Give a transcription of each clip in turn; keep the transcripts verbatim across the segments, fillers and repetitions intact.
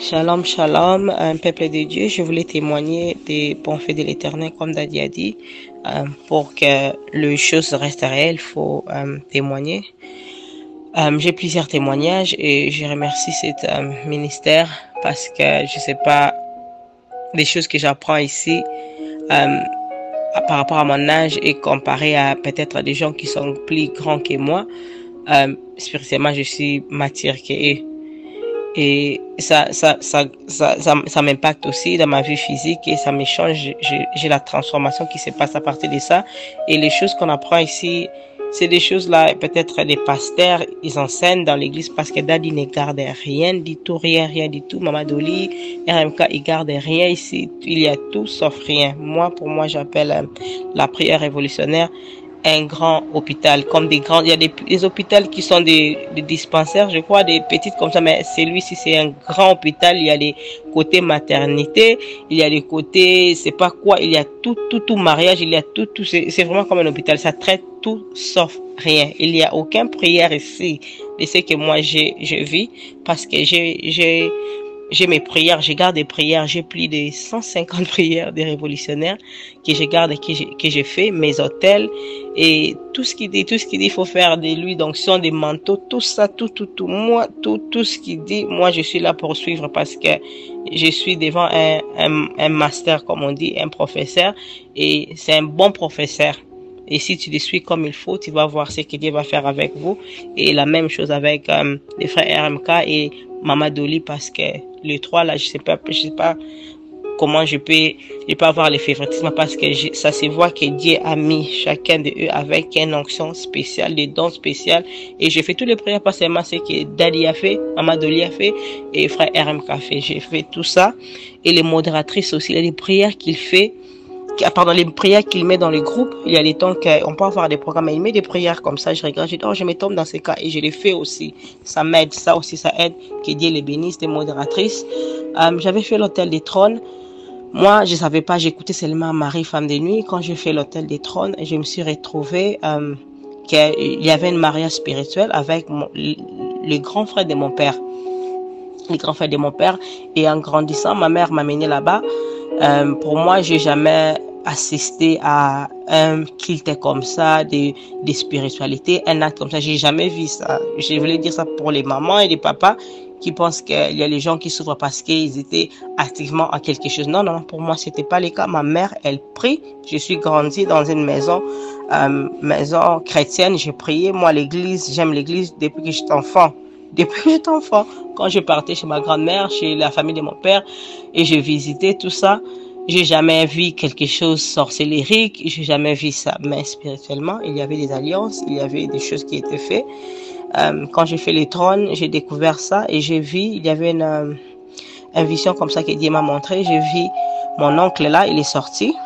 Shalom, shalom, un peuple de Dieu. Je voulais témoigner des bienfaits de l'Éternel, comme Daddy a dit. Euh, pour que les choses restent réelles, il faut euh, témoigner. Euh, J'ai plusieurs témoignages et je remercie cet euh, ministère parce que je sais pas des choses que j'apprends ici euh, par rapport à mon âge et comparé à peut-être des gens qui sont plus grands que moi. Euh, spirituellement, je suis mature qu'eux. Et ça, ça, ça, ça, ça, ça m'impacte aussi dans ma vie physique et ça me change. J'ai la transformation qui se passe à partir de ça. Et les choses qu'on apprend ici, c'est des choses là, peut-être les pasteurs, ils enseignent dans l'église parce que Daddy ne garde rien du tout, rien, rien du tout. Maman Dolly, R M K, ils gardent rien ici. Il y a tout sauf rien. Moi, pour moi, j'appelle euh, la prière révolutionnaire un grand hôpital, comme des grands, il y a des, des hôpitaux qui sont des, des dispensaires, je crois, des petites comme ça, mais celui-ci c'est un grand hôpital. Il y a les côtés maternité, il y a les côtés, c'est pas quoi, il y a tout, tout, tout mariage, il y a tout, tout, c'est vraiment comme un hôpital, ça traite tout sauf rien. Il n'y a aucune prière ici de ce que moi j'ai, je vis, parce que j'ai, j'ai, j'ai mes prières, je garde des prières, j'ai plus de cent cinquante prières des révolutionnaires que je garde et que je, que je fais, mes hôtels et tout ce qu'il dit, tout ce qu'il dit, il faut faire de lui, donc ce sont des manteaux, tout ça, tout, tout, tout, moi, tout, tout ce qu'il dit, moi je suis là pour suivre parce que je suis devant un, un, un master, comme on dit, un professeur, et c'est un bon professeur. Et si tu le suis comme il faut, tu vas voir ce que Dieu va faire avec vous. Et la même chose avec euh, les frères R M K et Maman Dolly, parce que les trois là, je sais pas, je sais pas comment je peux, je peux avoir le favoritisme parce que je, ça se voit que Dieu a mis chacun de eux avec une onction spéciale, des dons spéciaux. Et je fais toutes les prières, pas seulement ce que Daddy a fait, Maman Dolly a fait et frère R M K a fait. J'ai fait tout ça. Et les modératrices aussi, les prières qu'il fait. Pardon, les prières qu'il met dans le groupe, il y a des temps qu'on peut avoir des programmes, mais il met des prières comme ça, je regarde, je dis, oh, je me tombe dans ces cas, et je les fais aussi. Ça m'aide, ça aussi, ça aide, que Dieu les bénisse, des modératrices. Euh, j'avais fait l'hôtel des trônes. Moi, je savais pas, j'écoutais seulement Marie, femme de nuit. Quand j'ai fait l'hôtel des trônes, je me suis retrouvée, euh, qu'il y avait une mariage spirituel avec mon, le, le grand frère de mon père. Le grand frère de mon père. Et en grandissant, ma mère m'a mené là-bas. Euh, pour moi, j'ai jamais assisté à un culte comme ça, de, de spiritualité, un acte comme ça. J'ai jamais vu ça. Je voulais dire ça pour les mamans et les papas qui pensent qu'il y a les gens qui souffrent parce qu'ils étaient activement en quelque chose. Non, non, pour moi, c'était pas le cas. Ma mère, elle prie. Je suis grandie dans une maison, euh, maison chrétienne. J'ai prié. Moi, l'église, j'aime l'église depuis que j'étais enfant. Depuis que j'étais enfant, quand je partais chez ma grand-mère, chez la famille de mon père, et je visitais tout ça, j'ai jamais vu quelque chose sorcellérique, j'ai jamais vu ça. Mais spirituellement, il y avait des alliances, il y avait des choses qui étaient faites. Euh, quand j'ai fait les trônes, j'ai découvert ça et j'ai vu, il y avait une, euh, une vision comme ça que Dieu m'a montré. J'ai vu mon oncle là, il est sorti.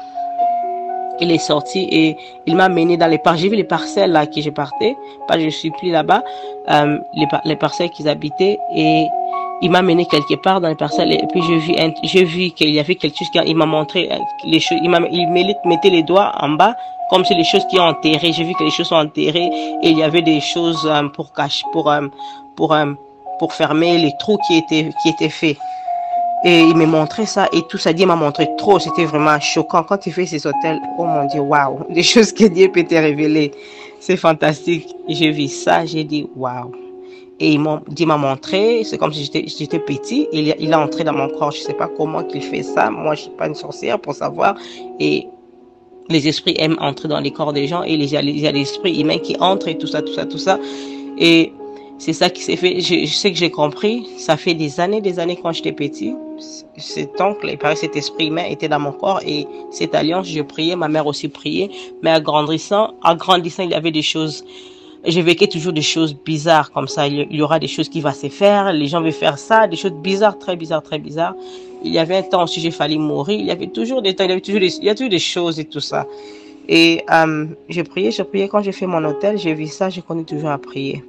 Il est sorti et il m'a mené dans les parcelles. J'ai vu les parcelles là que je partais, parce que je suis plus là-bas, euh, les, les parcelles qu'ils habitaient, et il m'a mené quelque part dans les parcelles et puis j'ai vu, j'ai vu qu'il y avait quelque chose qui, il m'a montré les choses, il m'a, il mettait les doigts en bas comme si les choses qui ont enterré. J'ai vu que les choses sont enterrées et il y avait des choses euh, pour cacher, pour euh, pour euh, pour fermer les trous qui étaient qui étaient faits. Et il m'a montré ça et tout ça, Dieu m'a montré trop, c'était vraiment choquant. Quand tu fais ces hôtels, oh mon Dieu, waouh, des choses que Dieu peut te révéler, c'est fantastique. J'ai vu ça, j'ai dit waouh. Et il m'a, Dieu m'a montré, c'est comme si j'étais, j'étais petit, il, il a entré dans mon corps, je sais pas comment qu'il fait ça, moi je suis pas une sorcière pour savoir, et les esprits aiment entrer dans les corps des gens, et il y a, il y a l'esprit humain qui entre et tout ça, tout ça, tout ça, et c'est ça qui s'est fait. Je, je sais que j'ai compris. Ça fait des années, des années quand j'étais petit. Cet oncle, il paraît, cet esprit humain était dans mon corps et cette alliance, je priais. Ma mère aussi priait. Mais en grandissant, en grandissant, il y avait des choses. J'ai vécu toujours des choses bizarres comme ça. Il y aura des choses qui vont se faire. Les gens vont faire ça, des choses bizarres, très bizarres, très bizarres. Il y avait un temps aussi, j'ai failli mourir. Il y avait toujours des temps, il y avait toujours des, il y a toujours des choses et tout ça. Et euh, j'ai prié, j'ai prié. Quand j'ai fait mon hôtel, j'ai vu ça, je connais toujours à prier.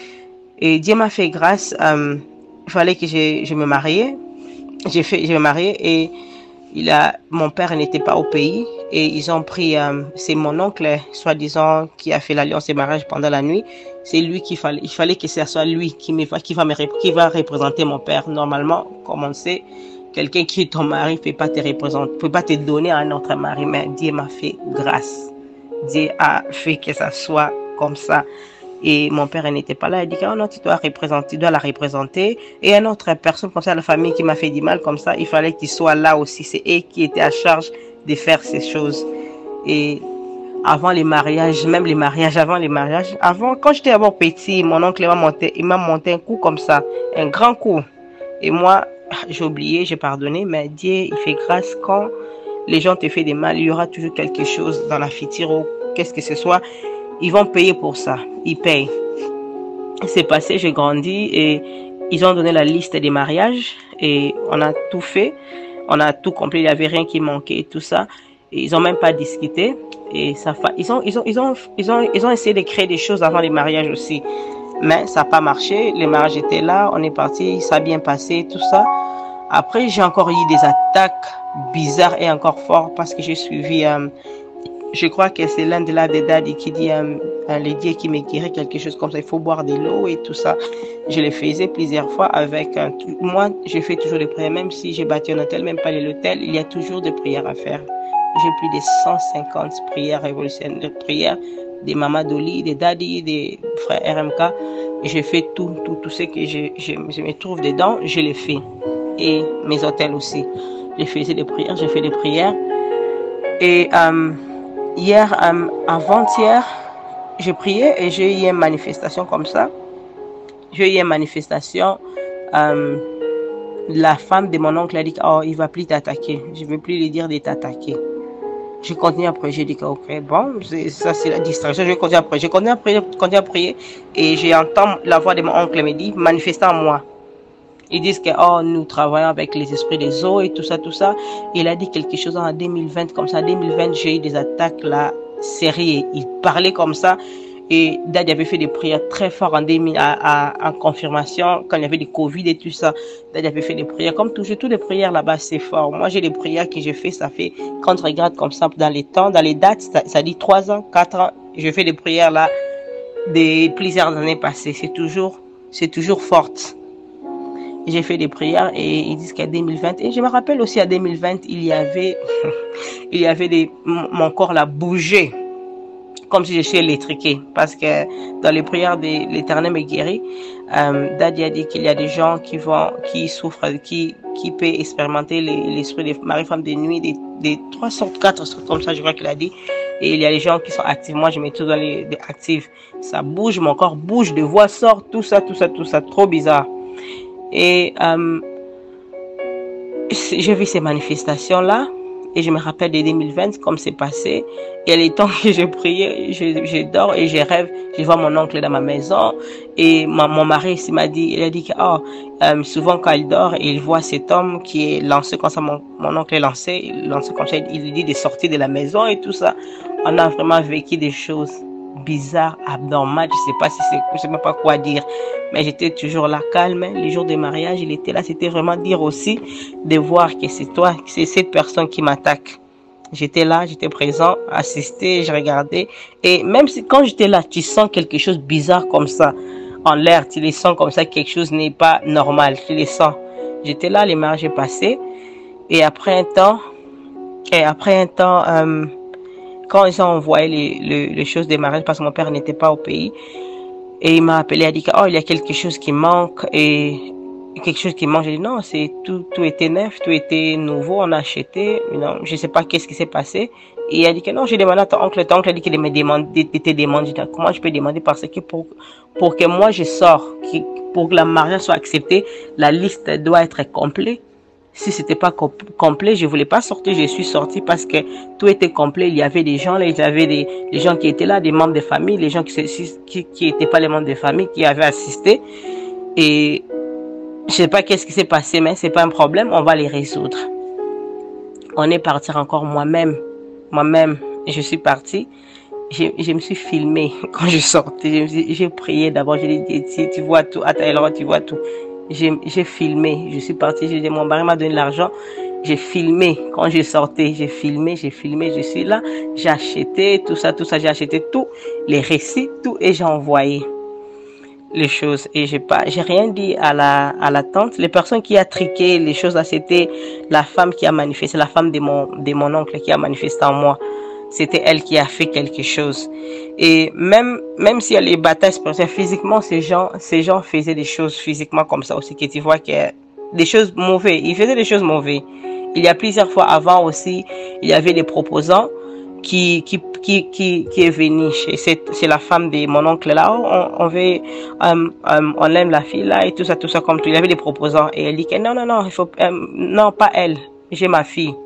Et Dieu m'a fait grâce. Euh, il fallait que je, je me marie. J'ai fait, je me mariais et il a, mon père n'était pas au pays et ils ont pris, euh, c'est mon oncle, soi-disant, qui a fait l'alliance des mariages pendant la nuit. C'est lui qu'il fallait, il fallait que ce soit lui qui, me, qui, va me, qui va représenter mon père. Normalement, comme on sait, quelqu'un qui est ton mari ne peut pas te représenter, peut pas te donner à un autre mari, mais Dieu m'a fait grâce. Dieu a fait que ça soit comme ça. Et mon père n'était pas là. Il dit que oh non, tu dois représenter, tu dois la représenter. Et une autre personne comme ça, la famille qui m'a fait du mal comme ça, il fallait qu'il soit là aussi. C'est eux qui étaient à charge de faire ces choses. Et avant les mariages, même les mariages, avant les mariages, avant, quand j'étais d'abord petit, mon oncle m'a monté, il m'a monté un coup comme ça, un grand coup. Et moi, j'ai oublié, j'ai pardonné, mais Dieu, il fait grâce quand les gens te font des mal, il y aura toujours quelque chose dans la future ou qu'est-ce que ce soit. Ils vont payer pour ça. Ils payent. C'est passé, j'ai grandi et ils ont donné la liste des mariages et on a tout fait. On a tout compris. Il n'y avait rien qui manquait et tout ça. Et ils n'ont même pas discuté. Et ça, ils ont, ils ont, ils ont, ils ont, ils ont essayé de créer des choses avant les mariages aussi. Mais ça n'a pas marché. Les mariages étaient là. On est parti. Ça a bien passé, tout ça. Après, j'ai encore eu des attaques bizarres et encore fortes parce que j'ai suivi, euh, je crois que c'est l'un de là des daddy qui dit, euh, les dieux qui me guérit, quelque chose comme ça, il faut boire de l'eau et tout ça. Je le faisais plusieurs fois avec, euh, moi, je fais toujours des prières, même si j'ai bâti un hôtel, même pas l'hôtel, il y a toujours des prières à faire. J'ai plus de cent cinquante prières révolutionnaires, de prières des mamas Doli, des daddy, des frères R M K. Je fais tout, tout, tout ce que je, je, je me trouve dedans, je les fais. Et mes hôtels aussi. Je faisais des prières, j'ai fait des prières. Et, euh, hier, euh, avant-hier, j'ai prié et j'ai eu une manifestation comme ça. J'ai eu une manifestation. Euh, la femme de mon oncle a dit, oh, il ne va plus t'attaquer. Je ne veux plus lui dire de t'attaquer. Je continue à prier. J'ai dit, ok, bon, ça c'est la distraction. Je continue à prier. Je continue à prier, continue à prier. Et j'entends la voix de mon oncle me dit, manifestant en moi. Ils disent que oh, nous travaillons avec les esprits des eaux et tout ça, tout ça. Il a dit quelque chose en deux mille vingt, comme ça. En deux mille vingt, j'ai eu des attaques là, sérieuses. Il parlait comme ça. Et Dad avait fait des prières très fortes en deux mille, à, à, en confirmation, quand il y avait des Covid et tout ça. Dad avait fait des prières. Comme toujours, toutes les prières là-bas, c'est fort. Moi, j'ai des prières que j'ai fait, ça fait, quand on regarde comme ça, dans les temps, dans les dates, ça, ça dit trois ans, quatre ans. Je fais des prières là, des plusieurs années passées. C'est toujours, c'est toujours forte. J'ai fait des prières et ils disent qu'à deux mille vingt, et je me rappelle aussi à deux mille vingt, il y avait, il y avait des, mon corps là bougeait, comme si je suis électriqué, parce que dans les prières de l'Éternel me guérit, euh, Daddy a dit qu'il y a des gens qui vont, qui souffrent, qui, qui peuvent expérimenter l'esprit des maris-femmes de nuit, des, des trois sortes, quatre sortes comme ça, je crois qu'il a dit. Et il y a des gens qui sont actifs. Moi, je mets tout dans les, les actifs. Ça bouge, mon corps bouge, des voix sortent, tout ça, tout ça, tout ça, trop bizarre. Et euh, j'ai vu ces manifestations-là et je me rappelle de deux mille vingt, comme c'est passé. Il y a les temps que je priais, je, je dors et je rêve, je vois mon oncle dans ma maison et ma, mon mari m'a dit, il a dit que oh, euh, souvent quand il dort, il voit cet homme qui est lancé comme ça, mon, mon oncle est lancé, il lancé comme ça, il lui dit de sortir de la maison et tout ça. On a vraiment vécu des choses bizarre, abnormal, je sais pas si c'est, je sais même pas quoi dire, mais j'étais toujours là calme. Les jours de mariage, il était là, c'était vraiment dire aussi de voir que c'est toi, que c'est cette personne qui m'attaque. J'étais là, j'étais présent, assisté, je regardais, et même si quand j'étais là, tu sens quelque chose de bizarre comme ça en l'air, tu les sens comme ça, quelque chose n'est pas normal, tu les sens. J'étais là, les mariages est passé, et après un temps, et après un temps, euh, quand ils ont envoyé les, les, les choses des mariages, parce que mon père n'était pas au pays, et il m'a appelé, il a dit que, oh, il y a quelque chose qui manque, et quelque chose qui manque. J'ai dit non, c'est tout, tout était neuf, tout était nouveau, on a acheté, non, je sais pas qu'est-ce qui s'est passé. Et il a dit que non, j'ai demandé à ton oncle, ton oncle a dit qu'il me demande, était demandé. J'ai dit, comment je peux demander? Parce que pour, pour que moi je sors, pour que la mariage soit acceptée, la liste doit être complète. Si c'était pas complet, je voulais pas sortir, je suis sortie parce que tout était complet. Il y avait des gens là, il y avait des, des gens qui étaient là, des membres de famille, les gens qui, qui, qui étaient pas les membres de famille, qui avaient assisté. Et je sais pas qu'est-ce qui s'est passé, mais c'est pas un problème, on va les résoudre. On est parti encore moi-même, moi-même, je suis partie. Je, je me suis filmée quand je sortais, j'ai prié d'abord, j'ai dit, tu, tu vois tout, à ta tu vois tout. J'ai filmé, je suis partie, j'ai dit, mon mari m'a donné l'argent j'ai filmé quand je sortais, j'ai filmé, j'ai filmé, je suis là, j'ai acheté tout ça, tout ça, j'ai acheté tout, les récits, tout, et j'ai envoyé les choses. Et j'ai pas, j'ai rien dit à la, à la tante. Les personnes qui a triqué les choses là, c'était la femme qui a manifesté, la femme de mon, de mon oncle qui a manifesté en moi. C'était elle qui a fait quelque chose. Et même, même s'il y a les batailles spirituelles, physiquement, ces gens, ces gens faisaient des choses physiquement comme ça aussi, que tu vois que des choses mauvaises. Ils faisaient des choses mauvaises. Il y a plusieurs fois avant aussi, il y avait des proposants qui, qui, qui, qui, qui est venu chez, c'est la femme de mon oncle là, on, on veut, um, um, on aime la fille là et tout ça, tout ça comme tout. Il y avait des proposants et elle dit que non, non, non, il faut, um, non, pas elle, j'ai ma fille.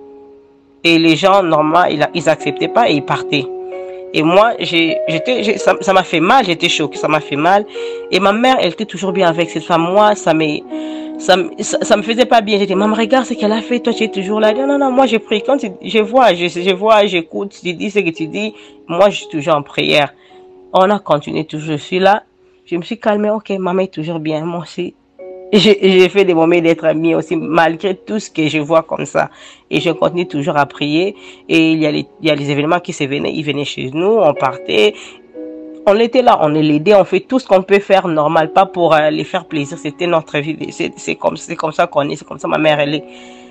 Et les gens, normalement, ils, ils acceptaient pas et ils partaient. Et moi, j'étais, ça m'a fait mal, j'étais choquée, ça m'a fait mal. Et ma mère, elle était toujours bien avec cette femme. Moi, ça me, ça, ça, ça me faisait pas bien. J'étais, maman, regarde ce qu'elle a fait, toi, tu es toujours là. Non, non, non, moi, je prie. Quand tu, je vois, je, je vois, j'écoute, tu dis ce que tu dis. Moi, je suis toujours en prière. On a continué toujours, je suis là. Je me suis calmée, ok, maman est toujours bien, moi aussi. J'ai fait des moments d'être amie aussi, malgré tout ce que je vois comme ça. Et je continue toujours à prier. Et il y a les, il y a les événements qui se venaient, ils venaient chez nous, on partait. On était là, on l'aidait, on fait tout ce qu'on peut faire normal, pas pour euh, les faire plaisir. C'était notre vie. C'est comme, c'est comme ça qu'on est, c'est comme ça ma mère elle est.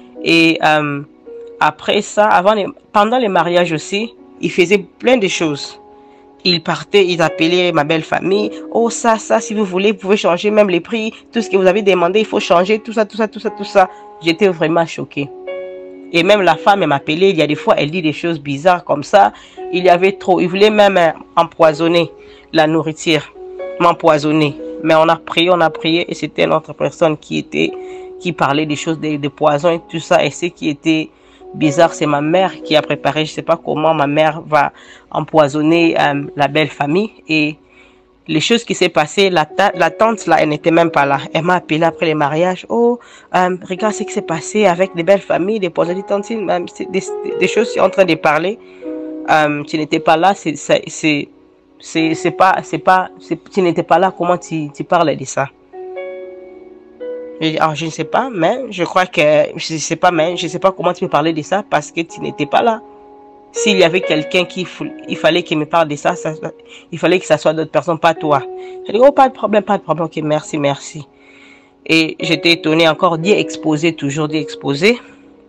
Et euh, après ça, avant les, pendant les mariages aussi, ils faisaient plein de choses. Ils partaient, ils appelaient ma belle famille. Oh, ça, ça, si vous voulez, vous pouvez changer même les prix. Tout ce que vous avez demandé, il faut changer. Tout ça, tout ça, tout ça, tout ça. J'étais vraiment choquée. Et même la femme, elle m'appelait. Il y a des fois, elle dit des choses bizarres comme ça. Il y avait trop. Il voulait même empoisonner la nourriture. M'empoisonner. Mais on a prié, on a prié. Et c'était une autre personne qui était, qui parlait des choses, des, des poisons et tout ça. Et ce qui était bizarre, c'est ma mère qui a préparé, je sais pas comment ma mère va empoisonner euh, la belle famille. Et les choses qui s'est passées, la, la tante là, elle n'était même pas là. Elle m'a appelé après les mariages. Oh, euh, regarde ce qui s'est passé avec des belles familles, des poisons, des tantines, même des, des choses en train de parler. Euh, tu n'étais pas là, c'est c'est c'est c'est pas c'est pas tu n'étais pas là. Comment tu tu parles de ça? Alors, je ne sais pas, mais je crois que, je ne sais pas, mais je ne sais pas comment tu peux parler de ça parce que tu n'étais pas là. S'il y avait quelqu'un qui, il fallait qu'il me parle de ça, ça, il fallait que ça soit d'autres personnes, pas toi. J'ai dit, oh, pas de problème, pas de problème, ok, merci, merci. Et j'étais étonnée encore d'y exposer, toujours d'y exposer.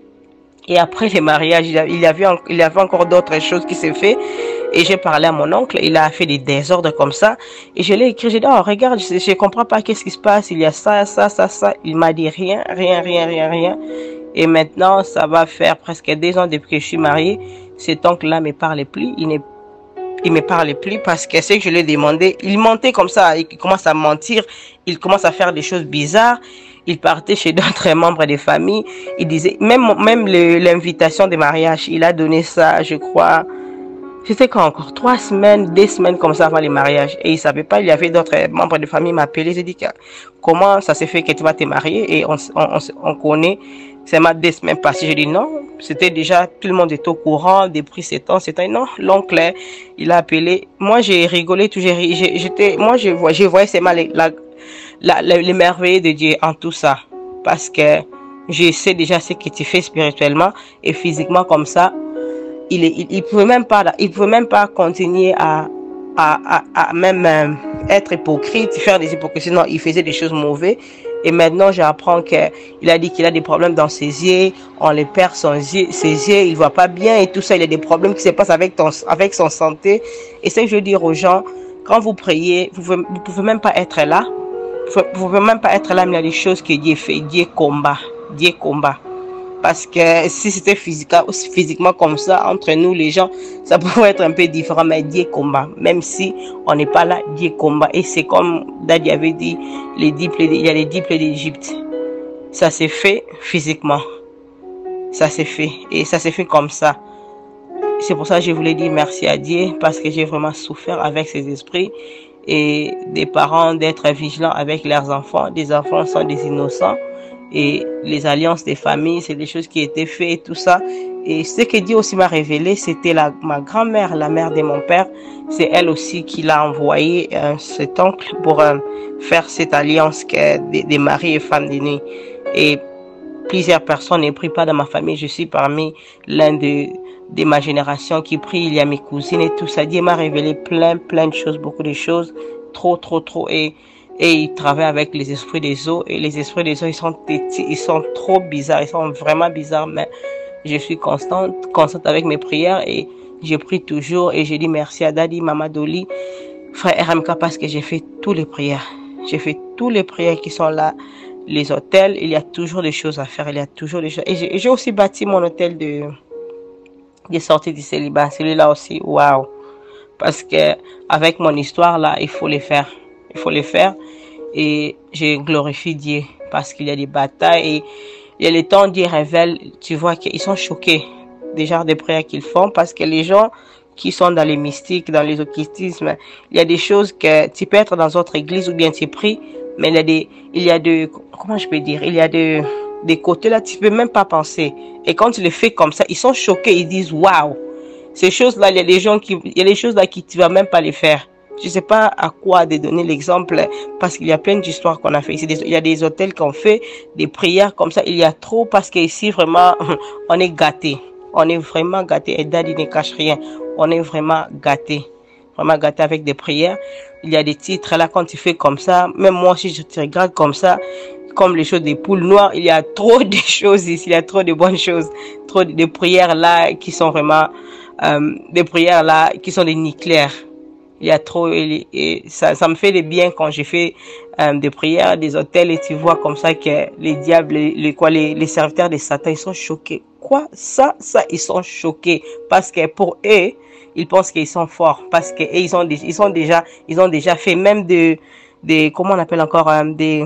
Et après les mariages, il y avait, il y avait encore d'autres choses qui s'est fait. Et j'ai parlé à mon oncle, il a fait des désordres comme ça. Et je l'ai écrit, j'ai dit, oh, regarde, je, je comprends pas qu'est-ce qui se passe, il y a ça, ça, ça, ça. Il m'a dit rien, rien, rien, rien, rien. Et maintenant, ça va faire presque deux ans depuis que je suis mariée. Cet oncle-là me parle plus, il ne il me parle plus parce que c'est que je lui ai demandé, il mentait comme ça, il commence à mentir, il commence à faire des choses bizarres. Il partait chez d'autres membres des familles, il disait, même, même l'invitation de mariage, il a donné ça, je crois, c'était quand encore trois semaines, deux semaines comme ça avant les mariages. Et il savait pas, il y avait d'autres membres de famille m'appeler, ils ont dit comment ça s'est fait que tu vas te marier et on, on, on connaît, c'est ma deux semaines passées. Je dis non, c'était déjà, tout le monde est au courant, des prix c'est temps, c'est temps. Non, l'oncle, il a appelé. Moi j'ai rigolé, tout, j'étais, moi je vois, je voyais c'est mal la, la, la, les merveilles de Dieu en tout ça. Parce que je sais déjà ce que tu fais spirituellement et physiquement comme ça. Il, il, il pouvait même pas, il pouvait même pas continuer à, à, à, à même euh, être hypocrite, faire des hypocrisies. Non, il faisait des choses mauvaises. Et maintenant, j'apprends qu'il a dit qu'il a des problèmes dans ses yeux. On les perd son yeux, ses yeux, il voit pas bien et tout ça. Il y a des problèmes qui se passent avec ton, avec son santé. Et c'est que je veux dire aux gens, quand vous priez, vous pouvez, vous pouvez même pas être là. Vous pouvez, vous pouvez même pas être là, mais il y a des choses que Dieu fait. Dieu combat. Dieu combat. Parce que si c'était physiquement, physiquement comme ça, entre nous les gens, ça pourrait être un peu différent, mais Dieu combat. Même si on n'est pas là, Dieu combat. Et c'est comme Daddy avait dit, les dix plaies, il y a les dix plaies d'Égypte. Ça s'est fait physiquement. Ça s'est fait. Et ça s'est fait comme ça. C'est pour ça que je voulais dire merci à Dieu, parce que j'ai vraiment souffert avec ces esprits. Et des parents d'être vigilants avec leurs enfants. Des enfants sont des innocents. Et les alliances des familles, c'est des choses qui étaient faites et tout ça. Et ce que Dieu aussi m'a révélé, c'était la ma grand-mère, la mère de mon père. C'est elle aussi qui l'a envoyé euh, cet oncle pour euh, faire cette alliance que des, des maris et femmes de nuit. Et plusieurs personnes ne prient pas dans ma famille. Je suis parmi l'un de, de ma génération qui prie. Il y a mes cousines et tout ça. Dieu m'a révélé plein, plein de choses, beaucoup de choses. Trop, trop, trop. Et, et il travaille avec les esprits des eaux. Et les esprits des eaux, ils sont petits, ils sont trop bizarres. Ils sont vraiment bizarres. Mais je suis constante, constante avec mes prières et je prie toujours. Et je dis merci à Daddy, Mama Dolly, frère R M K, parce que j'ai fait toutes les prières. J'ai fait toutes les prières qui sont là. Les hôtels, il y a toujours des choses à faire. Il y a toujours des choses. Et j'ai aussi bâti mon hôtel de, de sortie du célibat. Celui-là aussi, waouh. Parce que avec mon histoire là, il faut les faire. Il faut les faire. Et je glorifie Dieu parce qu'il y a des batailles. Et il y a les temps où Dieu révèle, tu vois qu'ils sont choqués des genres de prières qu'ils font parce que les gens qui sont dans les mystiques, dans les occultismes, il y a des choses que tu peux être dans d'autres églises ou bien tu pries, mais il y a des, il y a de, comment je peux dire, il y a de, des côtés là, tu peux même pas penser. Et quand tu les fais comme ça, ils sont choqués, ils disent waouh, ces choses-là, il y a des gens qui, il y a des choses là qui tu vas même pas les faire. Je sais pas à quoi de donner l'exemple parce qu'il y a plein d'histoires qu'on a fait ici. Il y a des hôtels qu'on fait, des prières comme ça. Il y a trop parce qu'ici vraiment, on est gâté. On est vraiment gâté. Et Daddy ne cache rien. On est vraiment gâté. Vraiment gâté avec des prières. Il y a des titres là quand tu fais comme ça. Même moi si je te regarde comme ça, comme les choses des poules noires, il y a trop de choses ici. Il y a trop de bonnes choses. Trop de prières là qui sont vraiment, euh, des prières là qui sont des nucléaires. Il y a trop et, et ça, ça me fait des bien quand j'ai fait euh, des prières, des hôtels et tu vois comme ça que les diables, les, les quoi, les, les serviteurs de Satan, ils sont choqués. Quoi? Ça, ça, ils sont choqués parce que pour eux, ils pensent qu'ils sont forts parce que ils ont, ils sont déjà, ils ont déjà fait même des, des, comment on appelle encore, euh, des,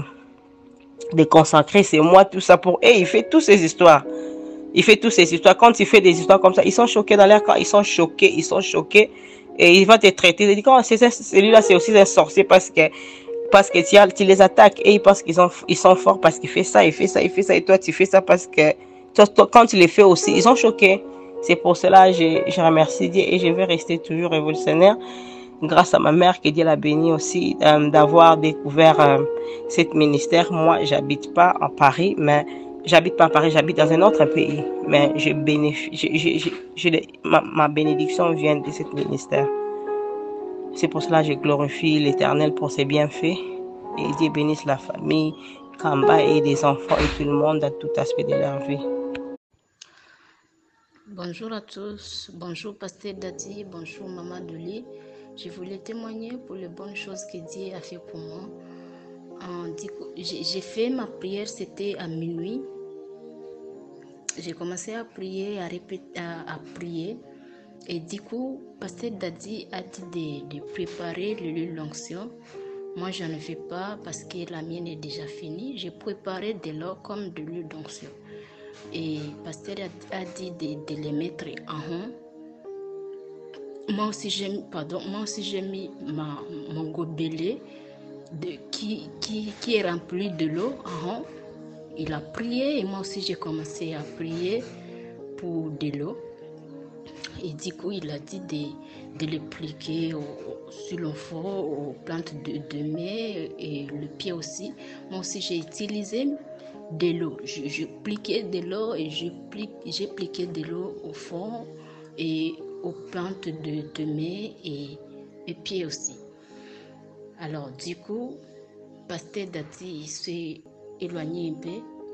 des consacrés. C'est moi tout ça pour eux. Il fait toutes ces histoires. Il fait toutes ces histoires. Quand il fait des histoires comme ça, ils sont choqués dans l'air. Quand ils sont choqués, ils sont choqués. Et il va te traiter. Il dit, comment celui-là, c'est aussi un sorcier parce que, parce que tu, as, tu les attaques et ils pensent qu'ils sont, ils sont forts parce qu'il fait ça, il fait ça, il fait ça. Et toi, tu fais ça parce que, toi, toi, quand tu les fais aussi, ils sont choqués. C'est pour cela que je, je remercie Dieu et je vais rester toujours révolutionnaire. Grâce à ma mère, que Dieu l'a béni aussi, euh, d'avoir découvert euh, cet ministère. Moi, j'habite pas en Paris, mais j'habite pas à Paris, j'habite dans un autre pays. Mais je bénéficie, je, je, je, je, ma, ma bénédiction vient de ce ministère. C'est pour cela que je glorifie l'Éternel pour ses bienfaits. Et Dieu bénisse la famille, Kamba et les enfants et tout le monde à tout aspect de leur vie. Bonjour à tous, bonjour Pasteur Daddy, bonjour Maman Dolly. Je voulais témoigner pour les bonnes choses que Dieu a fait pour moi. J'ai fait ma prière, c'était à minuit. J'ai commencé à prier, à répéter, à, à prier. Et du coup, Pasteur Daddy a dit de, de préparer le l'onction. Moi, je ne fais pas parce que la mienne est déjà finie. J'ai préparé de l'eau comme de l'huile d'onction. Et Pasteur a, a dit de, de les mettre en haut. Moi aussi, j'ai pardon, moi aussi j'ai mis ma, mon gobelet de, qui, qui, qui est rempli de l'eau en haut. Il a prié et moi aussi j'ai commencé à prier pour de l'eau. Et du coup, il a dit de, de l'appliquer sur l'enfant, aux plantes de, de mai et le pied aussi. Moi aussi, j'ai utilisé de l'eau. Je, je pliquais de l'eau et je plique, j'ai pliqué de l'eau au fond et aux plantes de, de mai et les pieds aussi. Alors, du coup, Pasteur Daddy s'est éloigné un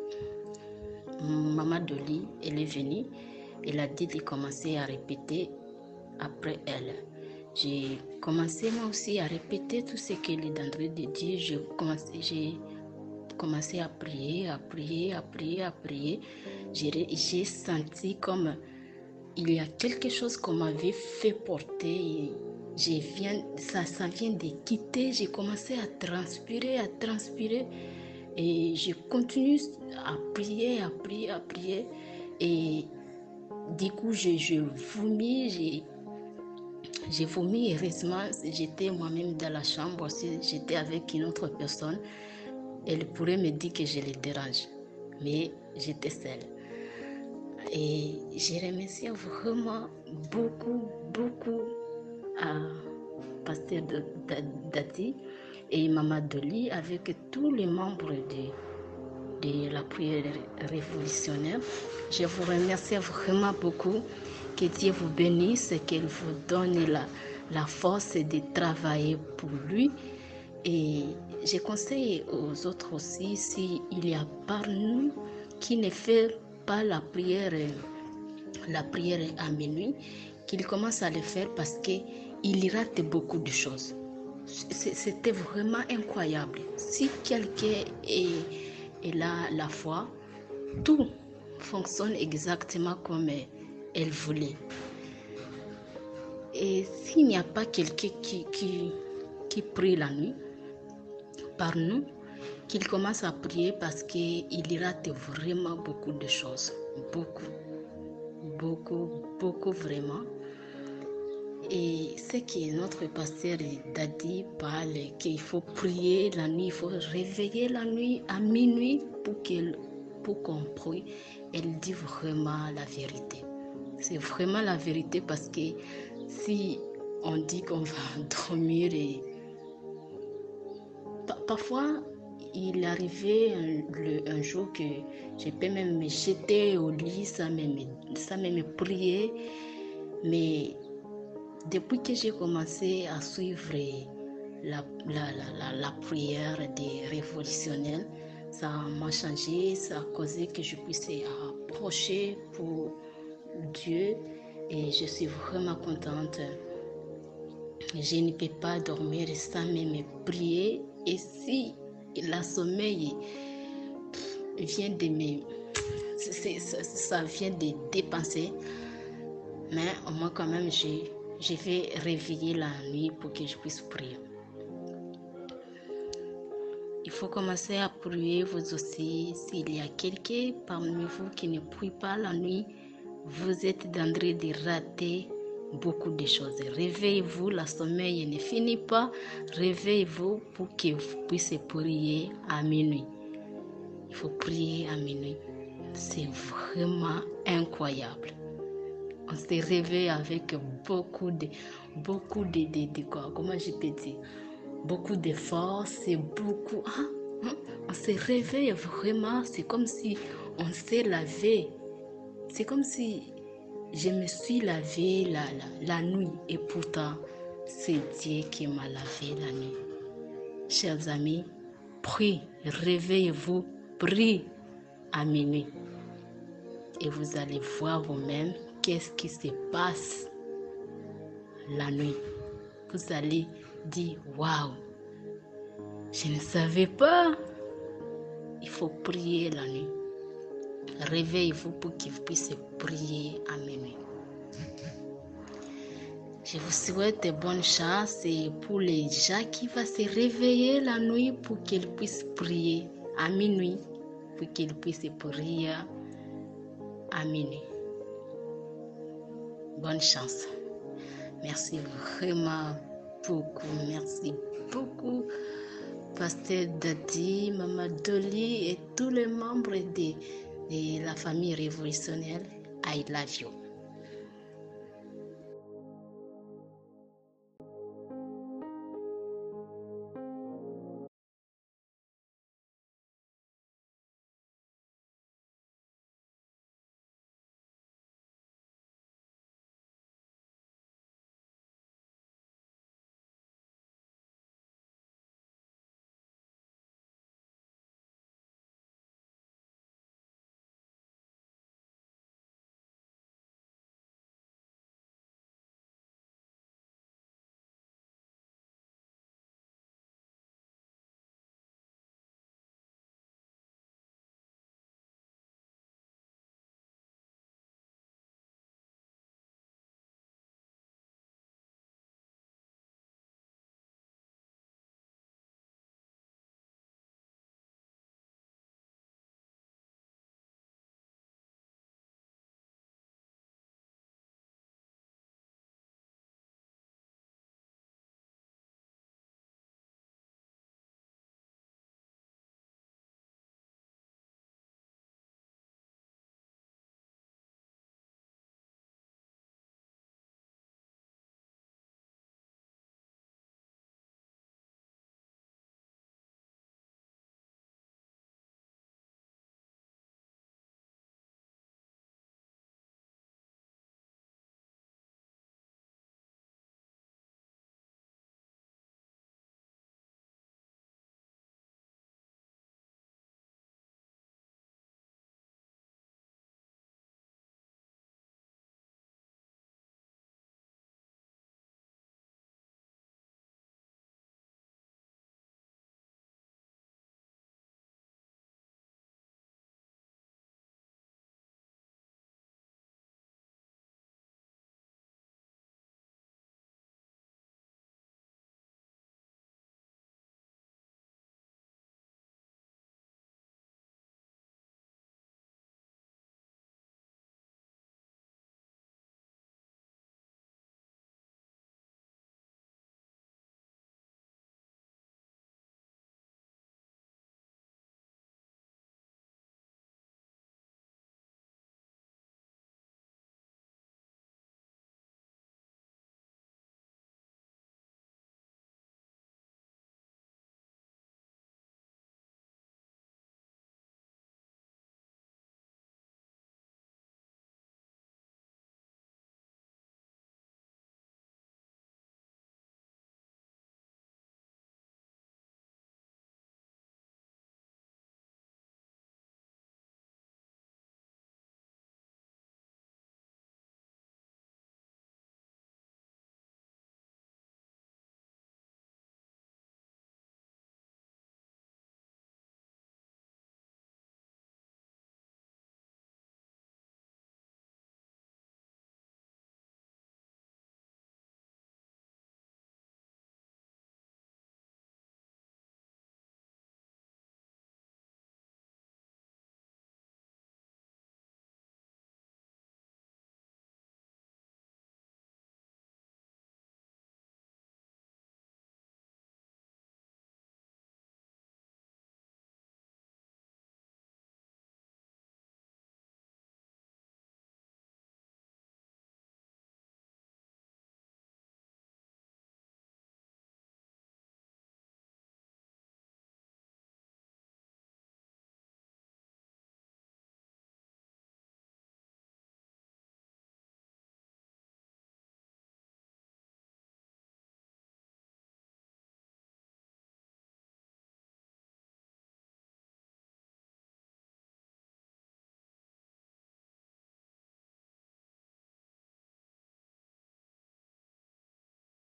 peu. Maman Dolly, elle est venue. Elle a dit de commencer à répéter après elle. J'ai commencé moi aussi à répéter tout ce qu'elle est en train de dire. J'ai commencé, j'ai commencé à prier, à prier, à prier, à prier. J'ai, j'ai senti comme il y a quelque chose qu'on m'avait fait porter. Je viens, ça, ça vient de quitter. J'ai commencé à transpirer, à transpirer. Et je continue à prier, à prier, à prier. Et du coup, je, je vomis, j'ai, j'ai vomi. Heureusement, j'étais moi-même dans la chambre aussi, j'étais avec une autre personne. Elle pourrait me dire que je les dérange, mais j'étais seule. Et je remercie vraiment beaucoup, beaucoup à Pasteur Daddy et Maman Dolly avec tous les membres de de la prière révolutionnaire. Je vous remercie vraiment beaucoup. Que Dieu vous bénisse, qu'il vous donne la, la force de travailler pour lui. Et je conseille aux autres aussi, s'il y a parmi nous qui ne fait pas la prière, la prière à minuit, qu'il commence à le faire parce qu'il rate beaucoup de choses. C'était vraiment incroyable. Si quelqu'un est, est là la foi, tout fonctionne exactement comme elle voulait. Et s'il n'y a pas quelqu'un qui, qui, qui prie la nuit, par nous, qu'il commence à prier parce qu'il rate vraiment beaucoup de choses. Beaucoup, beaucoup, beaucoup vraiment. Et ce que notre pasteur Dadi parle, qu'il faut prier la nuit, il faut réveiller la nuit à minuit pour qu'elle, pour qu'on prie. Elle dit vraiment la vérité. C'est vraiment la vérité parce que si on dit qu'on va dormir et parfois il arrivait un, un jour que je peux même me jeter au lit sans même, sans même prier, mais depuis que j'ai commencé à suivre la, la, la, la, la prière des révolutionnaires, ça m'a changé, ça a causé que je puisse approcher pour Dieu et je suis vraiment contente. Je ne peux pas dormir sans même prier et si la sommeil vient de me... Ça, ça vient de dépenser, mais au moins quand même je, je vais réveiller la nuit pour que je puisse prier. Il faut commencer à prier vous aussi. S'il y a quelqu'un parmi vous qui ne prie pas la nuit, vous êtes en train de rater beaucoup de choses. Réveillez-vous, la sommeil ne finit pas. Réveillez-vous pour que vous puissiez prier à minuit. Il faut prier à minuit. C'est vraiment incroyable. On se réveille avec beaucoup de, beaucoup de, de, de quoi, comment je peux dire, beaucoup de force et beaucoup, hein, hein, on se réveille vraiment, c'est comme si on s'est lavé, c'est comme si je me suis lavé la, la, la nuit et pourtant c'est Dieu qui m'a lavé la nuit. Chers amis, priez, réveillez-vous, priez à minuit et vous allez voir vous-même qu'est-ce qui se passe la nuit. Vous allez dire, waouh, je ne savais pas. Il faut prier la nuit. Réveillez-vous pour que vous puissiez prier à minuit. Je vous souhaite bonne chance et pour les gens qui vont se réveiller la nuit pour qu'ils puissent prier à minuit, pour qu'ils puissent prier à minuit. Bonne chance. Merci vraiment beaucoup. Merci beaucoup, Pasteur Dadi, Maman Dolly et tous les membres de, de la famille révolutionnaire. I love you.